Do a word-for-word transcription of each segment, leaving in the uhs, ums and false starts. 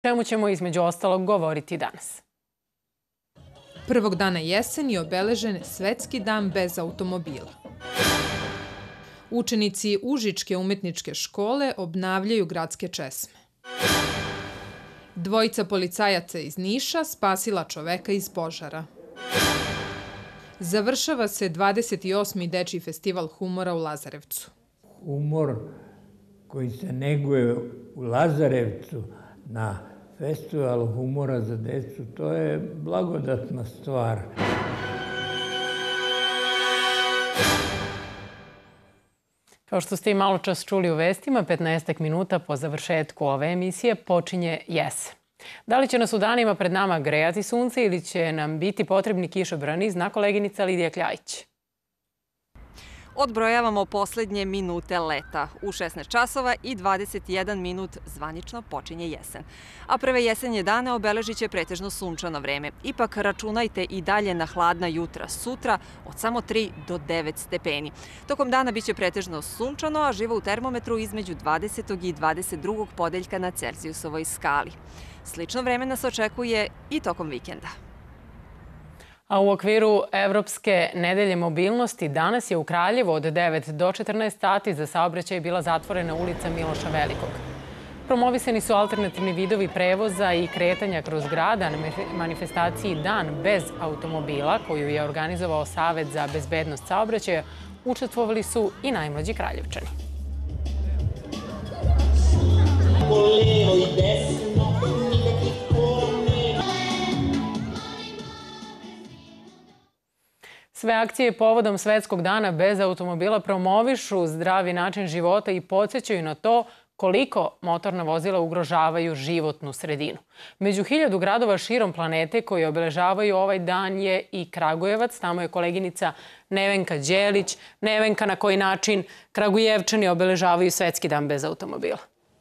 čemu ćemo između ostalog govoriti danas. Prvog dana jeseni je obeležen Svetski dan bez automobila. Učenici Užičke umetničke škole obnavljaju gradske česme. Dvojica policajaca iz Niša spasila čoveka iz požara. Završava se dvadeset osmi Dečiji festival humora u Lazarevcu. Humor koji se neguje u Lazarevcu na festivalu humora za decu, to je blagodatna stvar. Kao što ste i malo čas čuli u vestima, petnaestak minuta po završetku ove emisije počinje jesen. Da li će nas u danima pred nama grejati sunce ili će nam biti potrebni kišobrani, zna koleginica Lidija Kljajić. Odbrojavamo poslednje minute leta. U šesnaest časova i dvadeset jedan minut zvanično počinje jesen. A prve jesenje dane obeležit će pretežno sunčano vreme. Ipak računajte i dalje na hladna jutra sutra od samo tri do devet stepeni. Tokom dana biće pretežno sunčano, a živo u termometru između dvadesetog i dvadeset drugog podeljka na Celzijusovoj skali. Slično vreme nas očekuje i tokom vikenda. A u okviru Evropske nedelje mobilnosti danas je u Kraljevu od devet do četrnaest sati za saobraćaj bila zatvorena ulica Miloša Velikog. Promovisani su alternativni vidovi prevoza i kretanja kroz grada na manifestaciji Dan bez automobila, koju je organizovao Savet za bezbednost saobraćaja. Učestvovali su i najmlađi Kraljevčani. Sve akcije povodom Svetskog dana bez automobila promovišu zdravi način života i podsjećaju na to koliko motorna vozila ugrožavaju životnu sredinu. Među hiljadu gradova širom planete koji obeležavaju ovaj dan je i Kragujevac. Tamo je koleginica Nevenka Đelić. Nevenka, na koji način Kragujevčani obeležavaju Svetski dan bez automobila?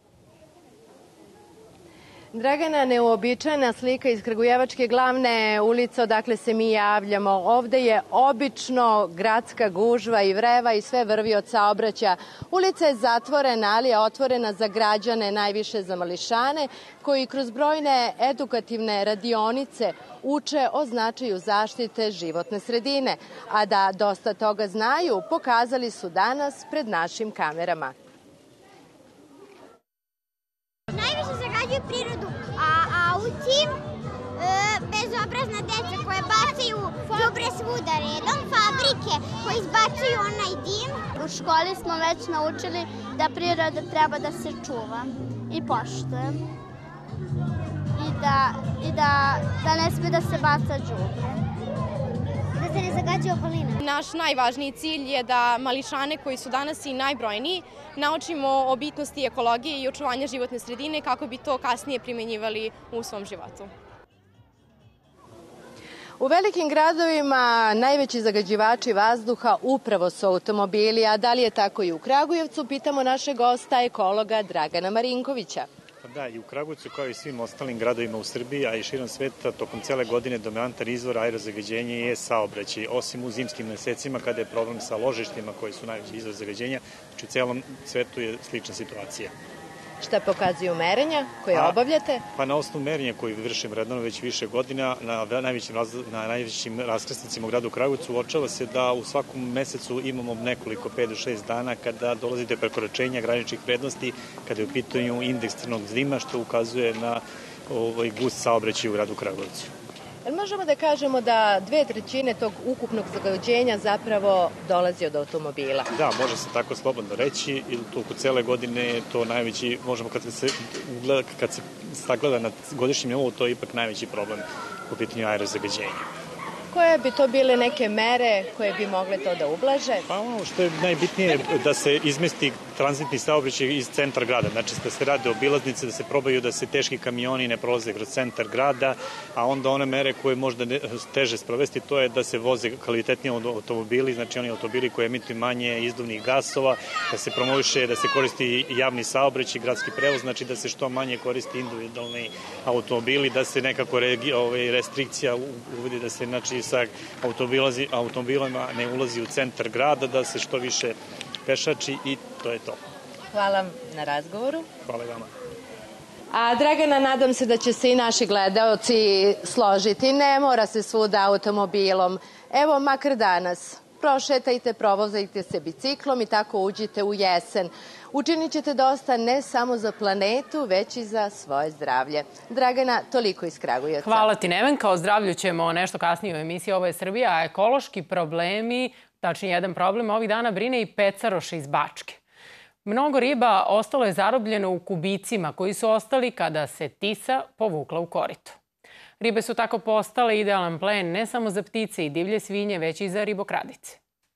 Dragana, neuobičajena slika iz Kragujevačke glavne ulice odakle se mi javljamo. Ovde je obično gradska gužva i vreva i sve vrvi od saobraćaja. Ulica je zatvorena, ali je otvorena za građane, najviše za mališane, koji kroz brojne edukativne radionice uče o značaju zaštite životne sredine. A da dosta toga znaju, pokazali su danas pred našim kamerama. Najviše zagađuju prirodu, a auti, e, bezobrazna deca koje bacaju đubre svuda redom, fabrike koje izbacuju onaj dim. U školi smo već naučili da priroda treba da se čuva i poštuje i da, i da, da ne sme da se baca đubre. Da se ne zagađuje okolina. Naš najvažniji cilj je da mališane koji su danas i najbrojniji naučimo o bitnosti ekologije i očuvanja životne sredine kako bi to kasnije primenjivali u svom životu. U velikim gradovima najveći zagađivači vazduha upravo su automobili, a da li je tako i u Kragujevcu, pitamo našeg gosta, ekologa Dragana Marinkovića. Da, i u Kragujevcu kao i svim ostalim gradovima u Srbiji, a i širom sveta, tokom cele godine dominantan izvor aerozagađenja je saobraćaj. Osim u zimskim mesecima kada je problem sa ložištima koji su najveći izvor zagađenja, znači u celom svetu je slična situacija. Šta pokazuju merenja koje obavljate? Pa na osnovu merenja koji vršim redovno već više godina na najvećim, na najvećim raskrsnicima u gradu Kragujevcu uočava se da u svakom mesecu imamo nekoliko pet do šest dana kada dolazi do prekoračenja graničnih vrednosti, kada je u pitanju indeks crnog dima, što ukazuje na ovaj gust saobraćaja u gradu Kragujevcu. Možemo da kažemo da dve trećine tog ukupnog zagađenja zapravo dolazi od automobila? Da, može se tako slobodno reći i toliko cele godine je to najveći, možemo kad se, ugleda, kad se sagleda na godišnjem nivou, to je ipak najveći problem u pitanju aerozagađenja. Koje bi to bile neke mere koje bi mogle to da ublaže? Pa ono što je najbitnije da se izmesti tranzitni saobraćaj iz centra grada. Znači da se rade obilaznice, da se probaju da se teški kamioni ne prolaze kroz centar grada, a onda one mere koje možda teže sprovesti, to je da se voze kvalitetniji automobili, znači oni automobili koji emituju manje izduvnih gasova, da se promoviše, da se koristi javni saobraćaj, gradski prevoz, znači da se što manje koristi individualni automobili, da se nekako restrikcija uvodi, da se znači sa automobilima ne ulazi u centar grada, da se što više pešači i to je to. Hvala na razgovoru. Hvala i vama. A Dragana, nadam se da će se i naši gledaoci složiti. Ne mora se svuda automobilom. Evo, makar danas. Prošetajte, provozajte se biciklom i tako uđite u jesen. Učinit ćete dosta ne samo za planetu, već i za svoje zdravlje. Dragana, toliko iz Kragujevca. Hvala ti, Nevenka. O zdravlju ćemo nešto kasnije u emisiji Ovo je Srbija, a ekološki problemi, tačnije jedan problem, ovih dana brine i pecaroše iz Bačke. Mnogo riba ostalo je zarobljeno u kubicima koji su ostali kada se Tisa povukla u korito. Ribe su tako postale idealan plen ne samo za ptice i divlje svinje, već i za ribokradice.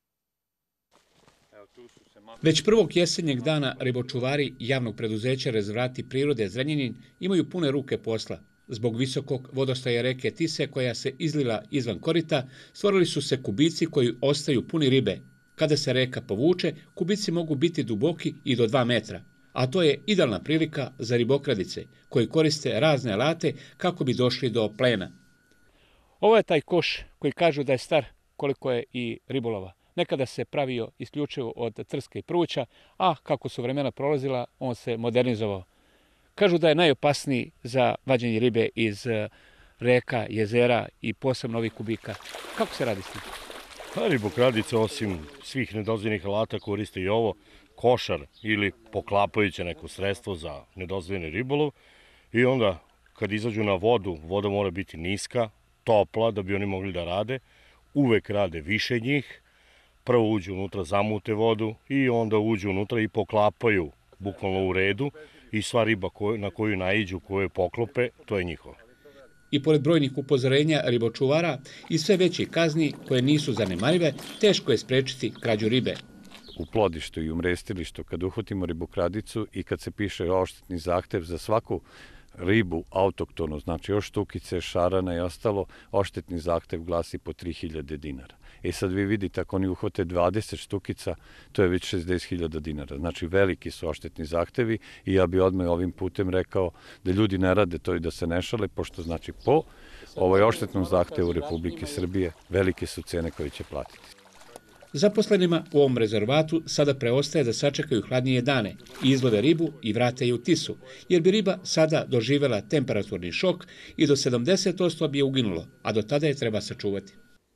Već prvog jesenjeg dana ribočuvari javnog preduzeća Rezervati prirode Zrenjanin imaju pune ruke posla. Zbog visokog vodostaja reke Tise koja se izlila izvan korita, stvorili su se kubici koji ostaju puni ribe. Kada se reka povuče, kubici mogu biti duboki i do dva metra. A to je idealna prilika za ribokradice, koji koriste razne alate kako bi došli do plena. Ovo je taj koš koji kažu da je star koliko je i ribolova. Nekada se pravio isključivo od trska i pruća, a kako su vremena prolazila, on se modernizovao. Kažu da je najopasniji za vađenje ribe iz reka, jezera i posebno ovih kubika. Kako se radi s tim? Pa ribokradice, osim svih nedozvoljenih alata, koriste i ovo, košar ili poklapajuće neko sredstvo za nedozvoljeni ribolov. I onda, kad izađu na vodu, voda mora biti niska, topla, da bi oni mogli da rade. Uvek rade više njih. Prvo uđu unutra, zamute vodu i onda uđu unutra i poklapaju bukvalno u redu i sva riba na koju naiđu, koje poklope, to je njihovo. I pored brojnih upozorenja ribočuvara i sve većih kazni koje nisu zanemarive, teško je sprečiti krađu ribe. U plodištu i u mrestilištu, kad uhvatimo ribokradicu i kad se piše odštetni zahtev za svaku ribu autoktonu, znači još štukice, šarana i ostalo, odštetni zahtev glasi po tri hiljade dinara. E sad vi vidite, ako oni uhvate dvadeset štukica, to je već šezdeset hiljada dinara. Znači veliki su odštetni zahtevi i ja bi odmah ovim putem rekao da ljudi ne rade to i da se ne šale, pošto znači po ovoj odštetnom zahtevu Republike Srbije velike su cene koje će platiti. Zaposlenima u ovom rezervatu sada preostaje da sačekaju hladnije dane, izlove ribu i vrate je u Tisu, jer bi riba sada doživela temperaturni šok i do sedamdeset posto bi je uginulo, a do tada je treba sačuvati.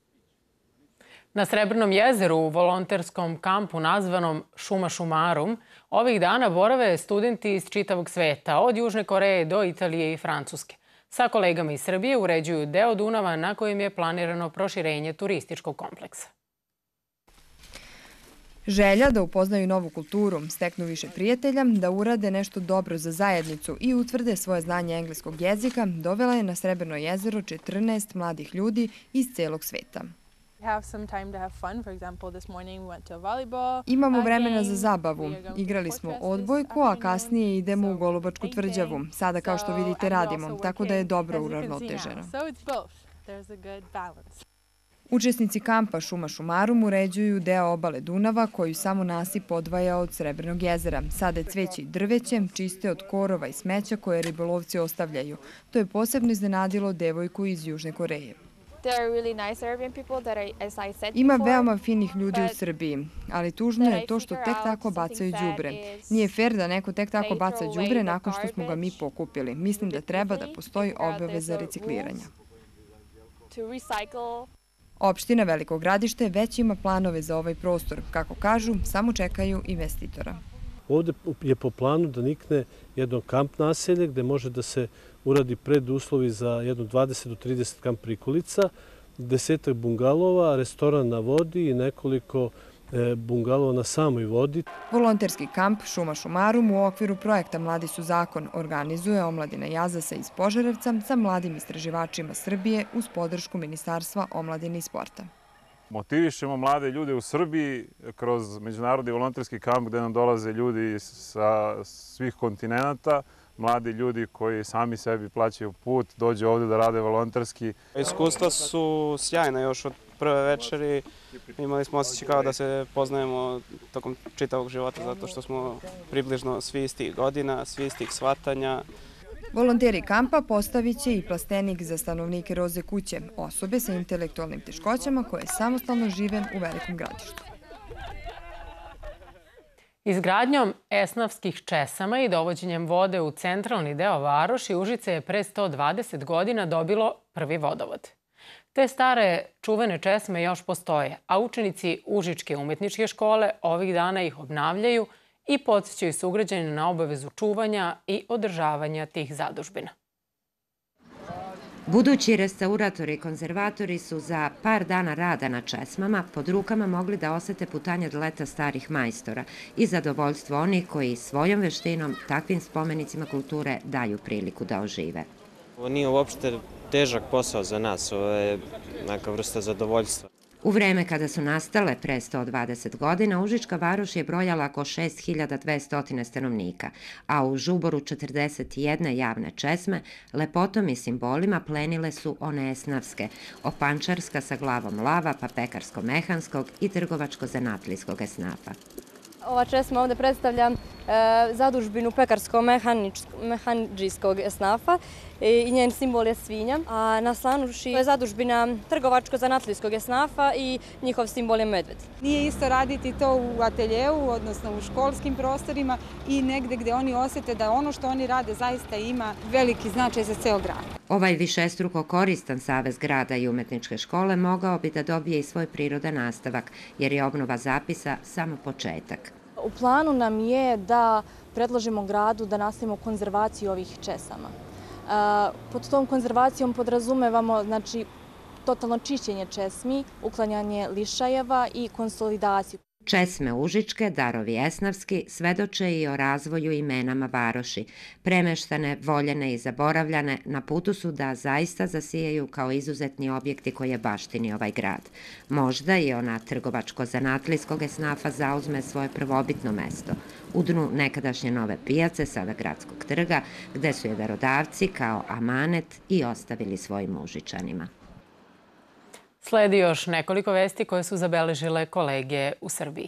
Na Srebrnom jezeru u volonterskom kampu nazvanom Šuma Šumarum ovih dana borave studenti iz čitavog sveta, od Južne Koreje do Italije i Francuske. Sa kolegama iz Srbije uređuju deo Dunava na kojem je planirano proširenje turističkog kompleksa. Želja da upoznaju novu kulturu, steknu više prijatelja, da urade nešto dobro za zajednicu i utvrde svoje znanje engleskog jezika, dovela je na Srebrno jezero četrnaest mladih ljudi iz celog sveta. Imamo vremena za zabavu. Igrali smo odbojku, a kasnije idemo u Golubačku tvrđavu. Sada, kao što vidite, radimo, tako da je dobro uravnoteženo. Učesnici kampa Šuma Šumarum uređuju deo obale Dunava koju samo nasip odvaja od Srebrnog jezera. Sade cveće i drveće, čiste od korova i smeća koje ribolovci ostavljaju. To je posebno iznenadilo devojku iz Južne Koreje. Ima veoma finih ljudi u Srbiji, ali tužno je to što tek tako bacaju đubre. Nije fair da neko tek tako baca đubre nakon što smo ga mi pokupili. Mislim da treba da postoji obaveza recikliranja. Opština Veliko Gradište već ima planove za ovaj prostor. Kako kažu, samo čekaju investitora. Ovde je po planu da nikne jedno kamp naselje gde može da se uradi preduslovi za jedno dvadeset do trideset kamp prikolica, desetak bungalova, restoran na vodi i nekoliko bungalova na samoj vodi. Volonterski kamp Šuma Šumarum u okviru projekta Mladi su zakon organizuje omladina Jazasa iz Požarevca sa mladim istraživačima Srbije uz podršku Ministarstva omladine i sporta. Motivišemo mlade ljude u Srbiji kroz međunarodni volonterski kamp gde nam dolaze ljudi sa svih kontinenta, mladi ljudi koji sami sebi plaćaju put, dođu ovde da rade volonterski. Iskustva su sjajna još od prve večeri. Imali smo osjećaj kao da se poznajemo tokom čitavog života zato što smo približno svi istih godina, svi istih shvatanja. Volonteri kampa postavit će i plastenik za stanovnike Roze kuće, osobe sa intelektualnim teškoćama koje samostalno žive u Velikom Gradištu. Izgradnjom esnafskih česama i dovođenjem vode u centralni deo varoši, Užice je pre sto dvadeset godina dobilo prvi vodovod. Te stare čuvene česme još postoje, a učenici Užičke umetničke škole ovih dana ih obnavljaju i podsjećaju sugrađane na obavezu čuvanja i održavanja tih zadužbina. Budući restauratori i konzervatori su za par dana rada na česmama pod rukama mogli da osete putanje leta starih majstora i zadovoljstvo onih koji svojom veštinom takvim spomenicima kulture daju priliku da ožive. Ovo nije uopšte težak posao za nas, ovo je neka vrsta zadovoljstva. U vreme kada su nastale pre sto dvadeset godina, Užička varoš je brojala oko šest hiljada dvesta stanovnika, a u Žuboru četrdeset jedne javne česme lepotom i simbolima plenile su one esnavske, opančarska sa glavom lava, pa pekarsko-mehanskog i trgovačko-zanatlijskog esnafa. Ova česma ovde predstavlja zadužbinu pekarsko-mehandžijskog esnafa i njen simbol je svinja, a na Slanuši je zadužbina trgovačko-zanatlijskog esnafa i njihov simbol je medved. Nije isto raditi to u ateljeu, odnosno u školskim prostorima i negde gde oni osete da ono što oni rade zaista ima veliki značaj za ceo grad. Ovaj višestruko koristan savez grada i umetničke škole mogao bi da dobije i svoj prirodan nastavak, jer je obnova zapisa samo početak. U planu nam je da predložimo gradu da nastavimo konzervaciju ovih česama. Pod tom konzervacijom podrazumevamo znači, totalno čišćenje česmi, uklanjanje lišajeva i konsolidaciju. Česme Užičke, darovi esnavski, svedoče i o razvoju imenama varoši. Premeštane, voljene i zaboravljane, na putu su da zaista zasijaju kao izuzetni objekti koje baštini ovaj grad. Možda i ona trgovačko-zanatlijskog esnafa zauzme svoje prvobitno mesto. U dnu nekadašnje nove pijace, sada gradskog trga, gde su je darodavci kao amanet i ostavili svojim Užičanima. Sledi još nekoliko vesti koje su zabeležile kolege u Srbiji.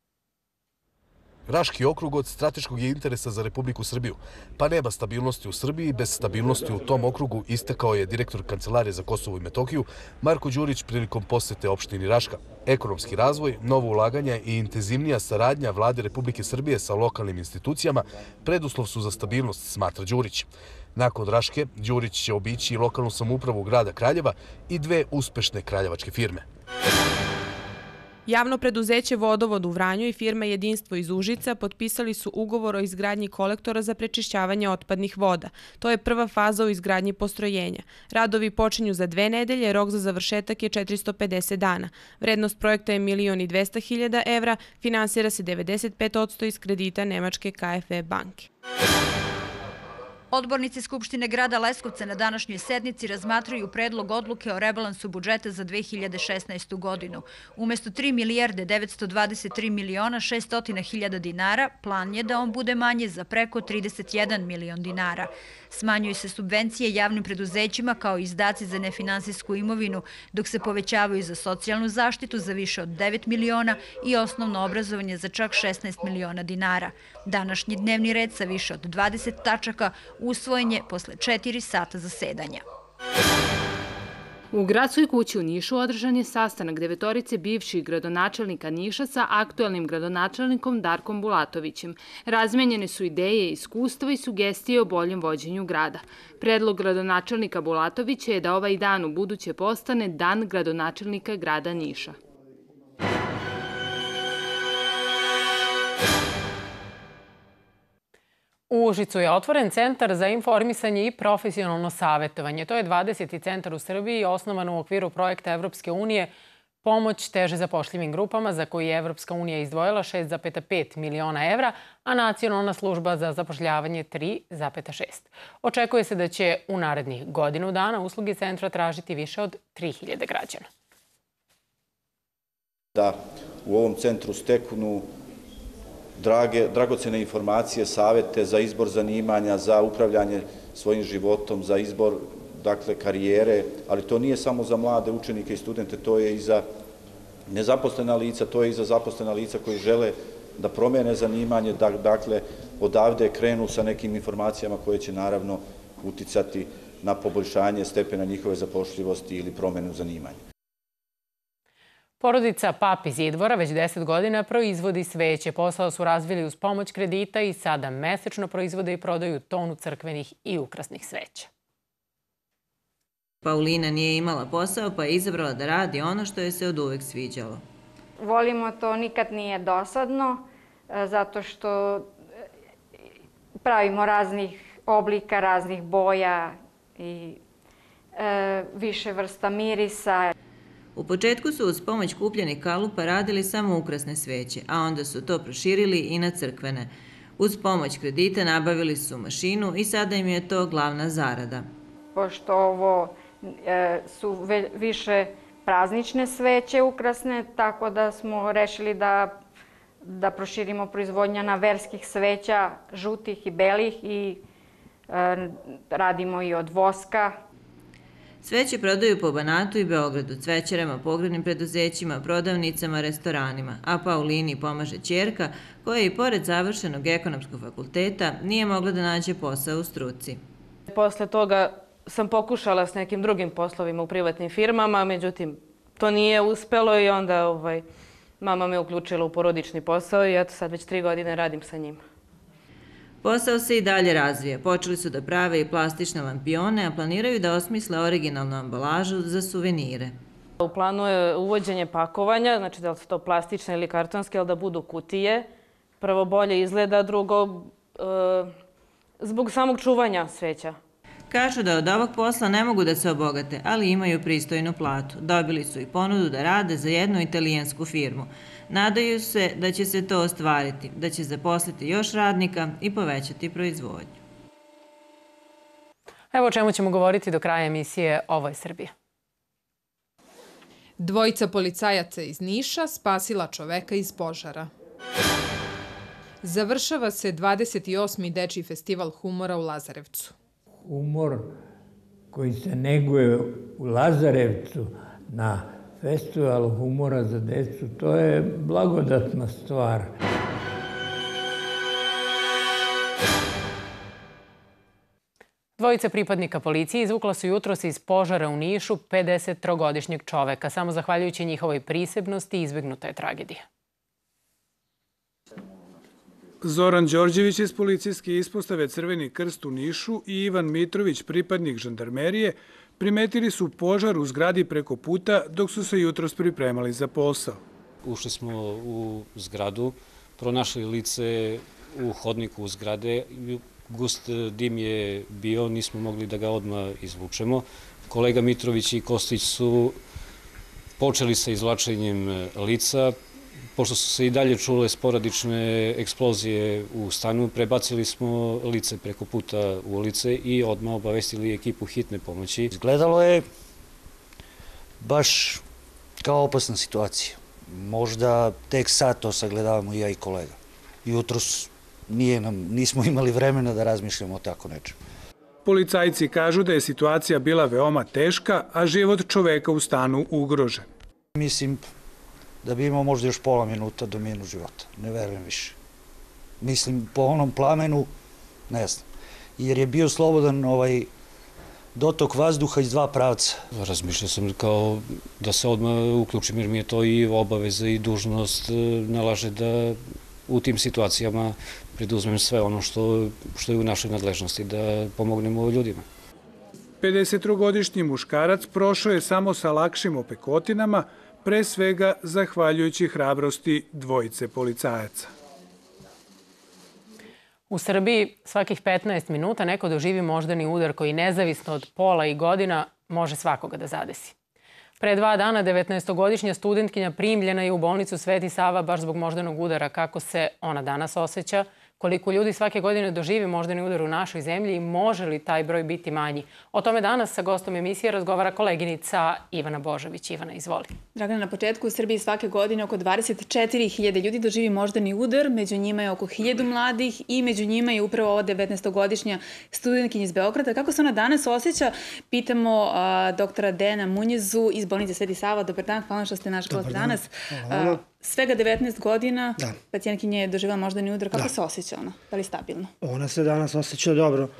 Raški okrug od strateškog je interesa za Republiku Srbiju, pa nema stabilnosti u Srbiji. Bez stabilnosti u tom okrugu istakao je direktor Kancelarije za Kosovo i Metohiju Marko Đurić prilikom posete opštini Raška. Ekonomski razvoj, novo ulaganje i intenzivnija saradnja vlade Republike Srbije sa lokalnim institucijama preduslov su za stabilnost, smatra Đurić. Nakon Raške, Đurić će obići i lokalnu samoupravu grada Kraljeva i dve uspešne kraljevačke firme. Javno preduzeće Vodovod u Vranju i firma Jedinstvo iz Užica potpisali su ugovor o izgradnji kolektora za prečišćavanje otpadnih voda. To je prva faza u izgradnji postrojenja. Radovi počinju za dve nedelje, rok za završetak je četiristo pedeset dana. Vrednost projekta je milion i dvesta hiljada evra, finansira se devedeset pet posto iz kredita Nemačke K F W banke. Odbornici Skupštine grada Leskovca na današnjoj sednici razmatraju predlog odluke o rebalansu budžeta za dve hiljade šesnaestu. godinu. Umesto tri milijarde devetsto dvadeset tri miliona šesto hiljada dinara, plan je da on bude manje za preko trideset jedan milion dinara. Smanjuju se subvencije javnim preduzećima kao i izdaci za nefinansijsku imovinu, dok se povećavaju za socijalnu zaštitu za više od devet miliona i osnovno obrazovanje za čak šesnaest miliona dinara. Današnji dnevni red sa više od dvadeset tačaka usvojen je posle četiri sata zasedanja. U Gradskoj kući u Nišu održan je sastanak devetorice bivših gradonačelnika Niša sa aktuelnim gradonačelnikom Darkom Bulatovićem. Razmenjene su ideje, iskustva i sugestije o boljem vođenju grada. Predlog gradonačelnika Bulatovića je da ovaj dan u buduće postane Dan gradonačelnika grada Niša. U Užicu je otvoren centar za informisanje i profesionalno savjetovanje. To je dvadeseti centar u Srbiji osnovan u okviru projekta Evropske unije Pomoć teže zapošljivim grupama za koji je Evropska unija izdvojila šest zarez pet miliona evra, a Nacionalna služba za zapošljavanje tri zarez šest. Očekuje se da će u narednih godinu dana usluge centra tražiti više od tri hiljade građana. Da u ovom centru steknu Drage, dragocene informacije, savete za izbor zanimanja, za upravljanje svojim životom, za izbor dakle, karijere, ali to nije samo za mlade učenike i studente, to je i za nezaposlena lica, to je i za zaposlena lica koji žele da promene zanimanje, da, dakle, odavde krenu sa nekim informacijama koje će naravno uticati na poboljšanje stepena njihove zapošljivosti ili promenu zanimanja. Porodica Pap iz Idvora već deset godina proizvodi sveće. Posao su razvili uz pomoć kredita i sada mesečno proizvode i prodaju tonu crkvenih i ukrasnih sveća. Paulina nije imala posao pa je izabrala da radi ono što joj se od uvek sviđalo. Volimo to, nikad nije dosadno, zato što pravimo raznih oblika, raznih boja i e, više vrsta mirisa. U početku su uz pomoć kupljenih kalupa radili samo ukrasne sveće, a onda su to proširili i na crkvene. Uz pomoć kredita nabavili su mašinu i sada im je to glavna zarada. Pošto ovo e, su ve, više praznične sveće ukrasne, tako da smo rešili da, da proširimo proizvodnja na verskih sveća, žutih i belih i e, radimo i od voska. Sveće prodaju po Banatu i Beogradu, cvećarama, pogrebnim preduzećima, prodavnicama, restoranima, a Paulini pomaže ćerka koja i pored završenog ekonomskog fakulteta nije mogla da nađe posao u struci. Posle toga sam pokušala s nekim drugim poslovima u privatnim firmama, međutim to nije uspelo i onda ovaj, mama me uključila u porodični posao i eto sad već tri godine radim sa njima. Posao se i dalje razvija. Počeli su da prave i plastične lampione, a planiraju da osmisle originalnu ambalažu za suvenire. U planu je uvođenje pakovanja, znači da li su to plastične ili kartonske, ali da budu kutije. Prvo bolje izgleda, drugo e, zbog samog čuvanja sveća. Kažu da od ovog posla ne mogu da se obogate, ali imaju pristojnu platu. Dobili su i ponudu da rade za jednu italijansku firmu. Nadaju se da će se to ostvariti, da će zaposliti još radnika i povećati proizvodnju. Evo o čemu ćemo govoriti do kraja emisije Ovo je Srbija. Dvojica policajaca iz Niša spasila čoveka iz požara. Završava se dvadeset osmi Dečiji festival humora u Lazarevcu. Humor koji se neguje u Lazarevcu na festivalu humora za decu, to je blagodatna stvar. Dvojica pripadnika policije izvukla su jutros iz požara u Nišu pedesettrogodišnjeg čoveka. Samo zahvaljujući njihovoj prisebnosti izbegnuta je tragedija. Zoran Đorđević iz policijske ispostave Crveni krst u Nišu i Ivan Mitrović, pripadnik žandarmerije, primetili su požar u zgradi preko puta dok su se jutros pripremali za posao. Ušli smo u zgradu, pronašli lice u hodniku u zgrade. Gust dim je bio, nismo mogli da ga odmah izvučemo. Kolega Mitrović i Kostić su počeli sa izvlačenjem lica. Pošto su se i dalje čule sporadične eksplozije u stanu, prebacili smo lice preko puta u ulice i odmah obavestili ekipu hitne pomoći. Izgledalo je baš kao opasna situacija. Možda tek sad to sagledavamo i ja i kolega. Jutros nije nam, nismo imali vremena da razmišljamo o tako nečem. Policajci kažu da je situacija bila veoma teška, a život čoveka u stanu ugrožen. Mislim da bi imao možda još pola minuta do minut života. Ne verujem više. Mislim, po onom plamenu, ne znam. Jer je bio slobodan ovaj dotok vazduha iz dva pravca. Razmišljao sam kao da se odmah uključim, jer mi je to i obaveza i dužnost nalaže da u tim situacijama preduzmem sve ono što, što je u našoj nadležnosti, da pomognemo ljudima. pedesettrogodišnji muškarac prošao je samo sa lakšim opekotinama, pre svega zahvaljujući hrabrosti dvojice policajaca. U Srbiji svakih petnaest minuta neko doživi moždani udar koji nezavisno od pola i godina može svakoga da zadesi. Pre dva dana devetnaestogodišnja studentkinja primljena je u bolnicu Sveti Sava baš zbog moždanog udara. Kako se ona danas osjeća, koliko ljudi svake godine doživi moždani udar u našoj zemlji i može li taj broj biti manji? O tome danas sa gostom emisije razgovara koleginica Ivana Božović. Ivana, izvoli. Dragana, na početku u Srbiji svake godine oko dvadeset četiri hiljade ljudi doživi moždani udar, među njima je oko hiljadu mladih i među njima je upravo ova devetnaestogodišnja studentkinja iz Beograda. Kako se ona danas osjeća? Pitamo a, doktora Dejana Munjezu iz bolnice Sveti Sava. Dobar dan, hvala što ste naš gost danas. A, svega devetnaest godina, da. Pacijentkinja je doživjela moždani udar. Kako da. se osjeća ona? Da li stabilno? Ona se danas osjeća dobro.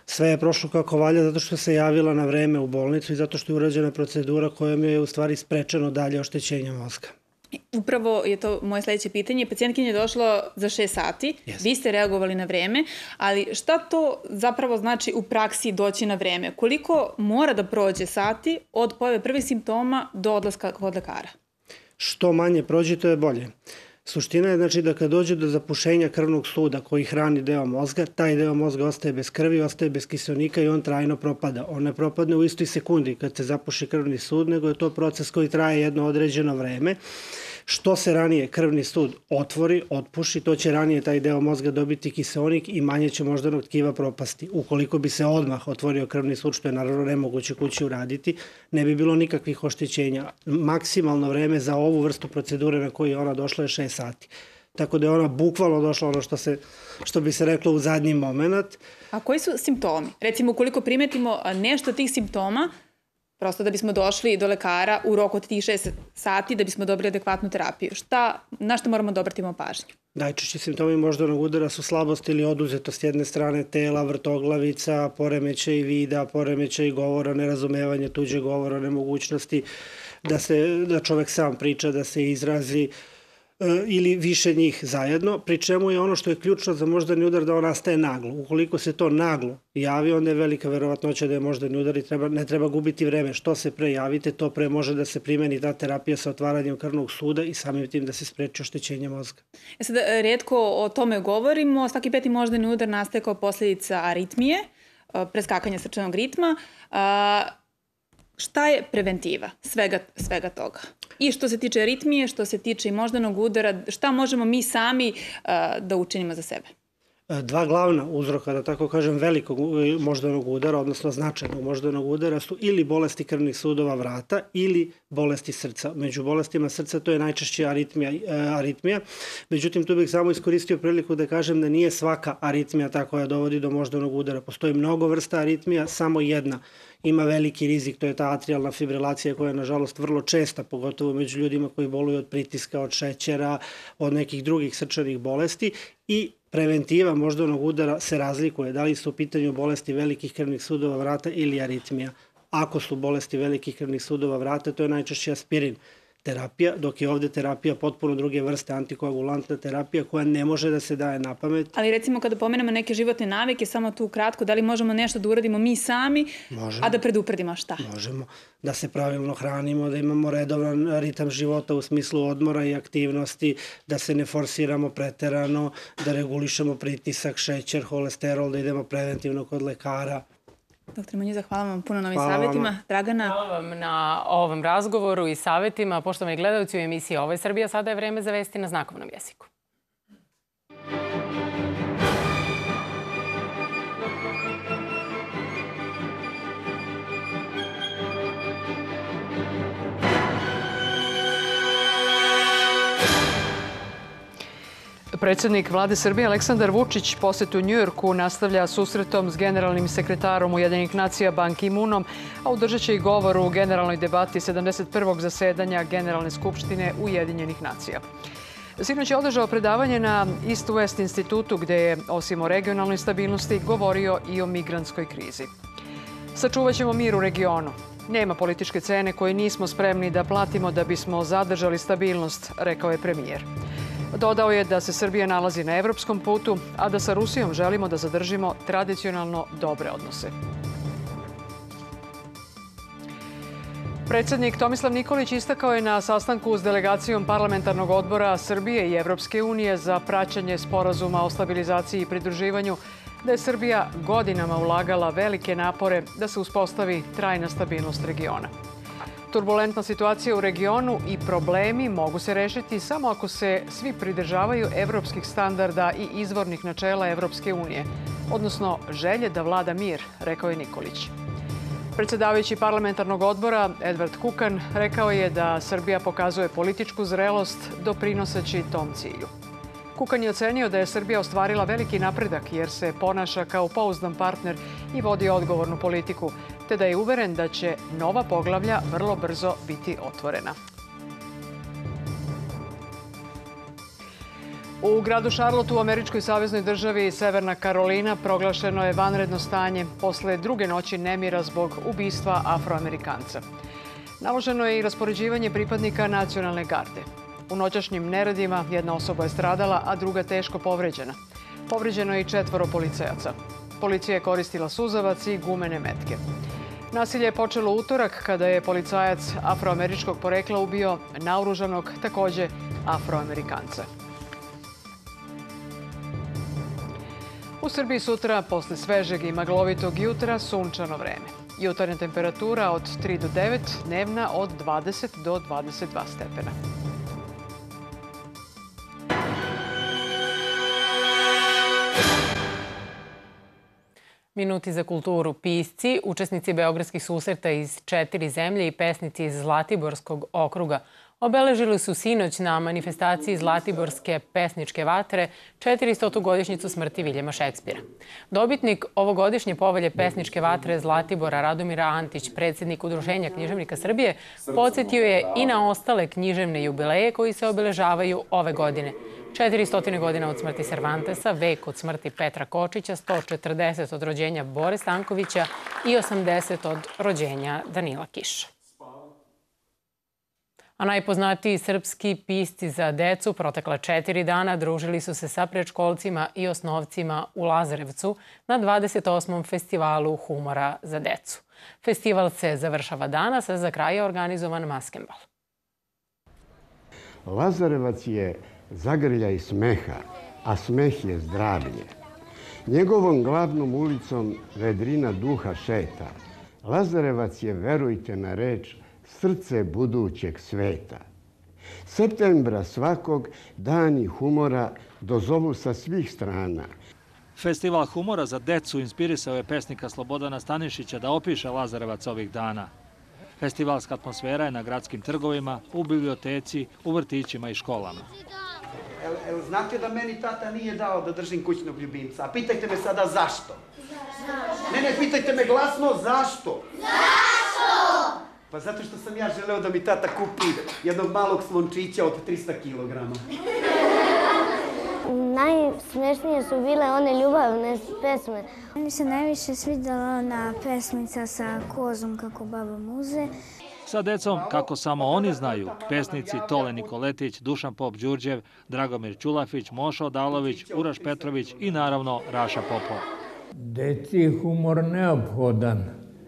Sve je prošlo kako valja zato što se javila na vreme u bolnicu i zato što je urađena procedura kojom je u stvari sprečeno dalje oštećenje mozga. Upravo je to moje sledeće pitanje. Pacijentkinja je došla za šest sati, vi ste reagovali na vreme, ali šta to zapravo znači u praksi doći na vreme? Koliko mora da prođe sati od pojave prvih simptoma do odlaska kod lekara? Što manje prođe, to je bolje. Suština je znači da kad dođe do zapušenja krvnog suda koji hrani deo mozga, taj deo mozga ostaje bez krvi, ostaje bez kiseonika i on trajno propada. On ne propadne u istoj sekundi kad se zapuši krvni sud, nego je to proces koji traje jedno određeno vreme. Što se ranije krvni sud otvori, otpuši, to će ranije taj deo mozga dobiti kiseonik i manje će moždanog tkiva propasti. Ukoliko bi se odmah otvorio krvni sud, što je naravno nemoguće kući uraditi, ne bi bilo nikakvih oštećenja. Maksimalno vreme za ovu vrstu procedure na koju je ona došla je šest sati. Tako da je ona bukvalno došla ono što, se, što bi se reklo u zadnji moment. A koji su simptomi? Recimo, ukoliko primetimo nešto od tih simptoma, prosto da bismo došli do lekara u roku od tih šest sati, da bismo dobili adekvatnu terapiju. Šta, na što moramo da obratimo pažnju? Najčešći simptomi moždanog udara su slabost ili oduzetost jedne strane tela, vrtoglavica, poremećaj vida, poremećaj govora, nerazumevanje tuđe govora, nemogućnosti da, se, da čovek sam priča, da se izrazi, ili više njih zajedno, pri čemu je ono što je ključno za moždani udar da on nastaje naglo. Ukoliko se to naglo javi, onda je velika verovatnoća da je moždani udar i treba, ne treba gubiti vreme. Što se pre javite, to pre može da se primeni ta terapija sa otvaranjem krvnog suda i samim tim da se spreči oštećenje mozga. E sad, retko o tome govorimo. Svaki peti moždani udar nastaje kao posljedica aritmije, preskakanja srčanog ritma. Šta je preventiva svega, svega toga? I što se tiče aritmije, što se tiče i moždanog udara, šta možemo mi sami uh, da učinimo za sebe? Dva glavna uzroka, da tako kažem, velikog moždanog udara, odnosno značajnog moždanog udara su ili bolesti krvnih sudova vrata ili bolesti srca. Među bolestima srca to je najčešće aritmija, aritmija. Međutim, tu bih samo iskoristio priliku da kažem da nije svaka aritmija ta koja dovodi do moždanog udara. Postoji mnogo vrsta aritmija, samo jedna ima veliki rizik, to je ta atrijalna fibrilacija koja je nažalost vrlo česta, pogotovo među ljudima koji boluju od pritiska, od šećera, od nekih drugih srčanih bolesti i preventiva moždanog udara se razlikuje da li su u pitanju bolesti velikih krvnih sudova vrata ili aritmija. Ako su bolesti velikih krvnih sudova vrata, to je najčešće aspirin terapija, dok je ovde terapija potpuno druge vrste, antikoagulantna terapija koja ne može da se daje na pamet. Ali recimo kada pomenemo neke životne navike, samo tu kratko, da li možemo nešto da uradimo mi sami, možemo, a da predupredimo šta? Možemo da se pravilno hranimo, da imamo redovan ritam života u smislu odmora i aktivnosti, da se ne forsiramo preterano, da regulišemo pritisak, šećer, holesterol, da idemo preventivno kod lekara. Doktor Munjiza, hvala vam puno na ovim savjetima. Dragana? Hvala vam na ovom razgovoru i savjetima. Poštovani gledalci u emisiji Ovo je Srbija, sada je vreme za vesti na znakovnom jeziku. Predsjednik vlade Srbije Aleksandar Vučić posetu Njujorku nastavlja susretom s generalnim sekretarom Ujedinjenih nacija Ban Ki-moonom, a održat će i govor u generalnoj debati sedamdeset prvog zasedanja Generalne skupštine Ujedinjenih nacija. Sinoć je održao predavanje na East West institutu gde je, osim o regionalnoj stabilnosti, govorio i o migrantskoj krizi. Sačuvat ćemo mir u regionu. Nema političke cene koje nismo spremni da platimo da bismo zadržali stabilnost, rekao je premijer. Dodao je da se Srbija nalazi na evropskom putu, a da sa Rusijom želimo da zadržimo tradicionalno dobre odnose. Predsjednik Tomislav Nikolić istakao je na sastanku s delegacijom Parlamentarnog odbora Srbije i Evropske unije za praćenje sporazuma o stabilizaciji i pridruživanju da je Srbija godinama ulagala velike napore da se uspostavi trajna stabilnost regiona. Turbulentna situacija u regionu i problemi mogu se rešiti samo ako se svi pridržavaju evropskih standarda i izvornih načela Evropske unije, odnosno želje da vlada mir, rekao je Nikolić. Predsjedavajući parlamentarnog odbora Edvard Kukan rekao je da Srbija pokazuje političku zrelost doprinoseći tom cilju. Kukan je ocenio da je Srbija ostvarila veliki napredak jer se ponaša kao pouzdan partner i vodi odgovornu politiku, te da je uveren da će nova poglavlja vrlo brzo biti otvorena. U gradu Charlotte u američkoj saveznoj državi Severna Karolina proglašeno je vanredno stanje posle druge noći nemira zbog ubistva Afroamerikanca. Naloženo je i raspoređivanje pripadnika nacionalne garde. U noćašnjim neredima jedna osoba je stradala, a druga teško povređena. Povređeno je i četvoro policajaca. Policija je koristila suzavac i gumene metke. Nasilje je počelo utorak kada je policajac afroameričkog porekla ubio naoružanog takođe Afroamerikanca. U Srbiji sutra, posle svežeg i maglovitog jutra, sunčano vreme. Jutarnja temperatura od tri do devet, dnevna od dvadeset do dvadeset dva stepena. Minuti za kulturu. Pisci, učesnici beogradskih susreta iz četiri zemlje i pesnici iz Zlatiborskog okruga obeležili su sinoć na manifestaciji Zlatiborske pesničke vatre četiristotu godišnjicu smrti Viljema Šekspira. Dobitnik ovogodišnje povelje pesničke vatre Zlatibora Radomira Antić, predsjednik Udruženja književnika Srbije, podsjetio je i na ostale književne jubileje koji se obeležavaju ove godine. četiristo godina od smrti Cervantesa, vek od smrti Petra Kočića, sto četrdeset od rođenja Bore Stankovića i osamdeset od rođenja Danila Kiša. A najpoznatiji srpski pisci za decu protekla četiri dana družili su se sa predškolcima i osnovcima u Lazarevcu na dvadeset osmom festivalu humora za decu. Festival se završava danas, a za kraj je organizovan maskembal. Lazarevac je zagrljaj smeha, a smeh je zdravlje. Njegovom glavnom ulicom vedrina duha šeta. Lazarevac je, verujte na reč, srce budućeg sveta. Septembra svakog dani humora dozovu sa svih strana. Festival humora za decu inspirisao je pesnika Slobodana Stanišića da opiše Lazarevac ovih dana. Festivalska atmosfera je na gradskim trgovima, u biblioteci, u vrtićima i školama. Evo, znate da meni tata nije dao da držim kućnog ljubimca? A pitajte me sada zašto? Zašto? Ne, ne, pitajte me glasno zašto? Zašto? Pa zato što sam ja želeo da mi tata kupi jednog malog slončića od trista kilograma. Najsmešnije su bile one ljubavne pesme. Mi se najviše svidjela ona pesmica sa kozom kako baba muze. Sa decom, kako samo oni znaju, pesnici Tole Nikoletić, Dušan Pop Đurđev, Dragomir Ćulafić, Mošo Odalović, Uraš Petrović i naravno Raša Popov. Deci je humor neophodan.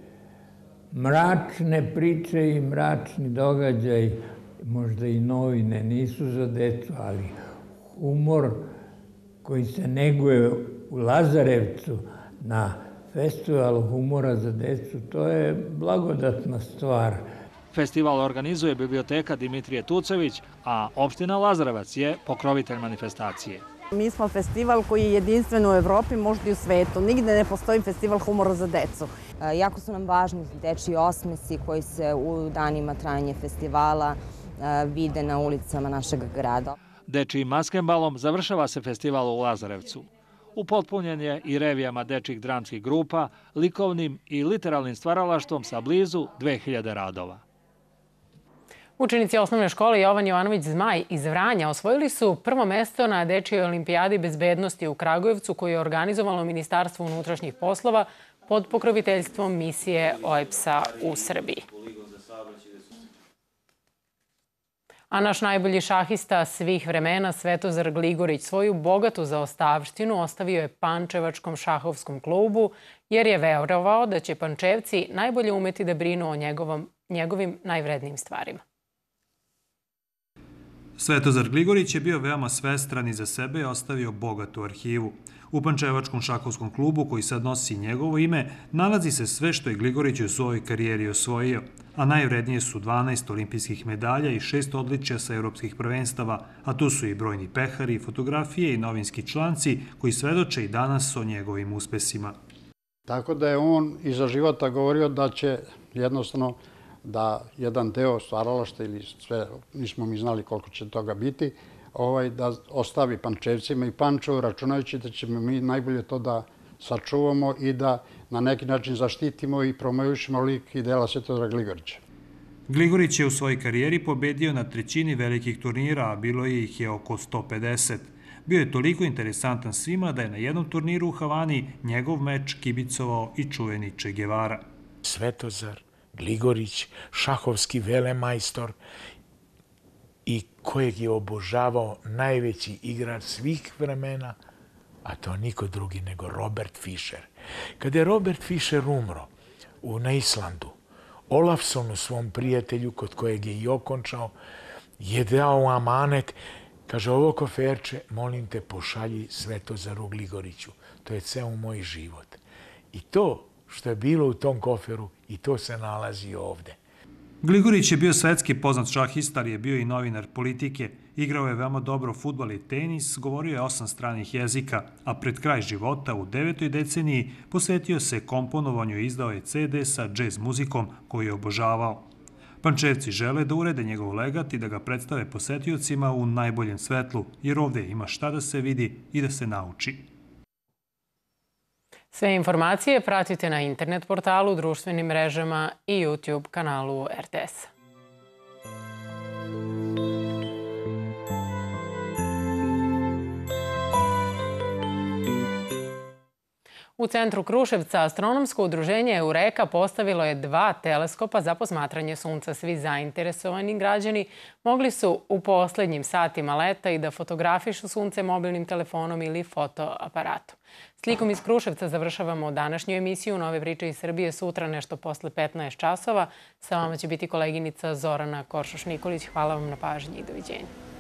Mračne priče i mračni događaj, možda i novine, nisu za decu, ali humor koji se neguje u Lazarevcu na festivalu humora za decu, to je blagodatna stvar. Festival organizuje biblioteka Dimitrije Tucović, a opština Lazarevac je pokrovitelj manifestacije. Mi smo festival koji je jedinstven u Evropi, možda i u svetu. Nigde ne postoji festival humora za decu. Jako su nam važni dečiji osmesi koji se u danima trajanja festivala vide na ulicama našeg grada. Dečijim maskembalom završava se festival u Lazarevcu. Upotpunjen je i revijama dečjih dramskih grupa, likovnim i literalnim stvaralaštvom sa blizu dve hiljade radova. Učenici osnovne škole Jovan Jovanović Zmaj iz Vranja osvojili su prvo mesto na Dečijoj olimpijadi bezbednosti u Kragujevcu koju je organizovalo Ministarstvo unutrašnjih poslova pod pokroviteljstvom misije O E B S-a u Srbiji. A naš najbolji šahista svih vremena, Svetozar Gligorić, svoju bogatu zaostavštinu ostavio je Pančevačkom šahovskom klubu, jer je verovao da će Pančevci najbolje umeti da brinu o njegovom, njegovim najvrednijim stvarima. Svetozar Gligorić je bio veoma svestran i za sebe je ostavio bogatu arhivu. U Pančevačkom šahovskom klubu, koji sad nosi njegovo ime, nalazi se sve što je Gligorić u svojoj karijeri osvojio, a najvrednije su dvanaest olimpijskih medalja i šest odličja sa evropskih prvenstava, a tu su i brojni pehari, fotografije i novinski članci koji svedoče i danas o njegovim uspesima. Tako da je on iza života govorio da će jednostavno da jedan deo stvaralašta ili sve, nismo mi znali koliko će toga biti, ovaj, da ostavi Pančevcima i Pančevu, računajući da ćemo mi najbolje to da sačuvamo i da na neki način zaštitimo i promovišemo lik i dela Svetozara Gligorića. Gligorić je u svojoj karijeri pobedio na trećini velikih turnira, a bilo ih je oko sto pedeset. bio je toliko interesantan svima da je na jednom turniru u Havani njegov meč kibicovao i čuveni Che Guevara. Svetozar, Gligorić, šahovski velemajstor i kojeg je obožavao najveći igrač svih vremena, a to niko drugi nego Robert Fischer. Kada je Robert Fischer umro na Islandu, Olafsonu, svom prijatelju, kod kojeg je i okončao, je dao amanet, kaže, ovo koferče, molim te, pošalji Svetozaru Gligoriću. To je ceo moj život. I to što je bilo u tom koferu, i to se nalazi ovde. Gligorić je bio svetski poznat šahista, ali je bio i novinar politike. Igrao je veoma dobro fudbal i tenis, govorio je osam stranih jezika, a pred kraj života u devetoj deceniji posvetio se komponovanju i izdao je ce de sa džez muzikom koju je obožavao. Pančevci žele da urede njegov legat i da ga predstave posetiocima u najboljem svetlu, jer ovde ima šta da se vidi i da se nauči. Sve informacije pratite na internet portalu, društvenim mrežama i YouTube kanalu er te es. U centru Kruševca astronomsko udruženje Eureka postavilo je dva teleskopa za posmatranje sunca. Svi zainteresovani građani mogli su u poslednjim satima leta i da fotografišu sunce mobilnim telefonom ili fotoaparatom. Slikom iz Kruševca završavamo današnju emisiju Nove priče iz Srbije. Sutra nešto posle petnaest časova. Sa vama će biti koleginica Zorana Koršuš-Nikolić. Hvala vam na pažnji i doviđenja.